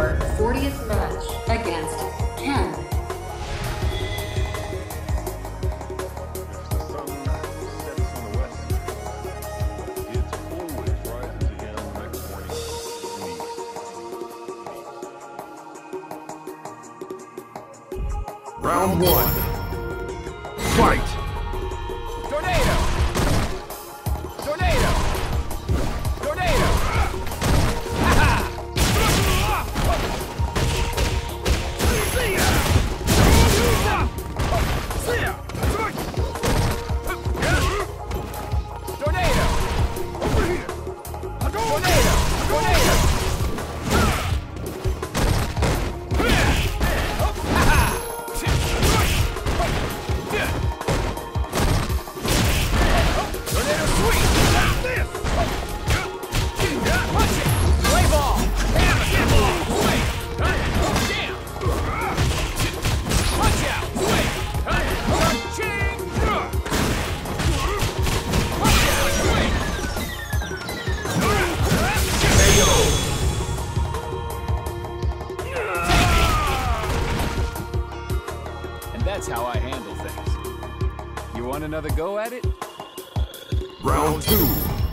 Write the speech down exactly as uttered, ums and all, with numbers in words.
your fortieth match against Ken. Round one. Fight! Tornado! Tornado! Tornado! Ha-ha! Tornado! Over here! Tornado! Tornado! That's how I handle things. You want another go at it? Round two.